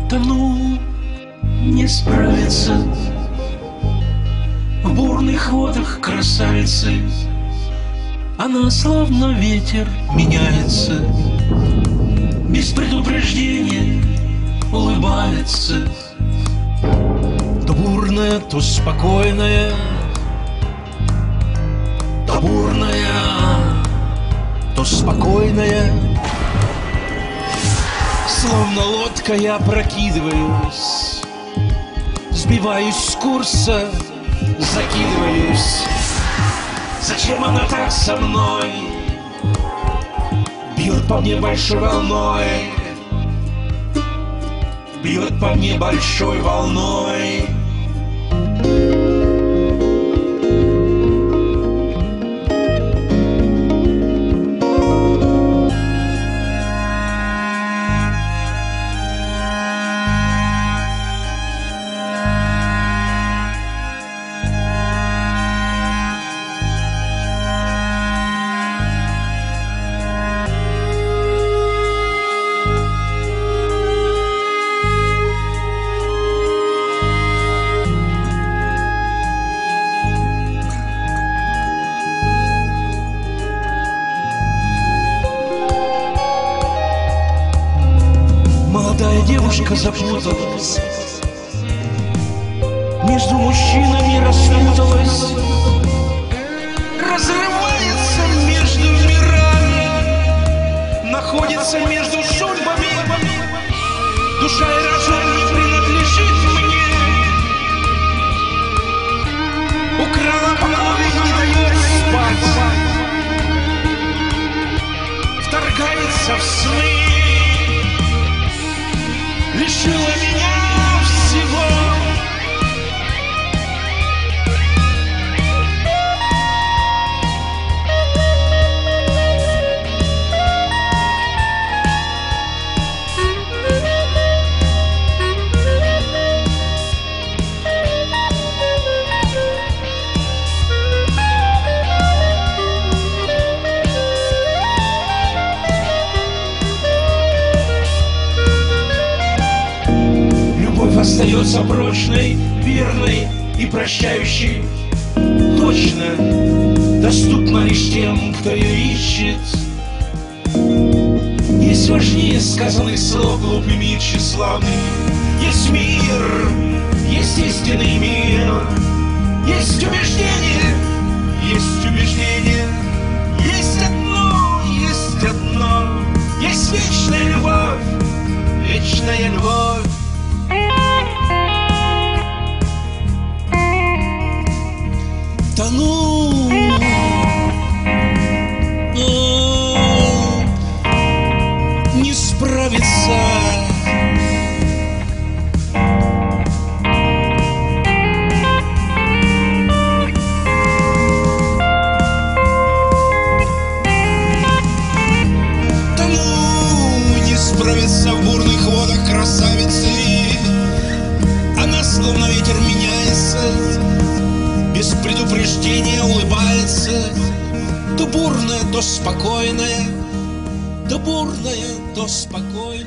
Тону, не справиться в бурных водах красавицы. Она словно ветер меняется, без предупреждения улыбается. То бурная, то спокойная, то бурная, то спокойная. Словно лодка я опрокидываюсь, сбиваюсь с курса, закидываюсь. Зачем она так со мной? Бьет по мне большой волной, бьет по мне большой волной. Молодая девушка запуталась, между мужчинами распуталась, разрывается между мирами, находится между судьбами. Душа и разум не принадлежит мне, украла покой, не дает спать, вторгается в сны, лишила меня всего. Остается прочной, верной и прощающей. Точно доступна лишь тем, кто ее ищет. Есть важнее сказанных слов глупыми и тщеславными. Есть мир, есть истинный мир, есть убеждение, есть убеждение. Есть одно, есть одно, есть вечная любовь, вечная любовь. Тону, не справиться. Тону, не справиться в бурных водах красавицы. Она словно ветер меняется, без предупреждения улыбается. То бурная, то спокойная, то бурная, то спокойная.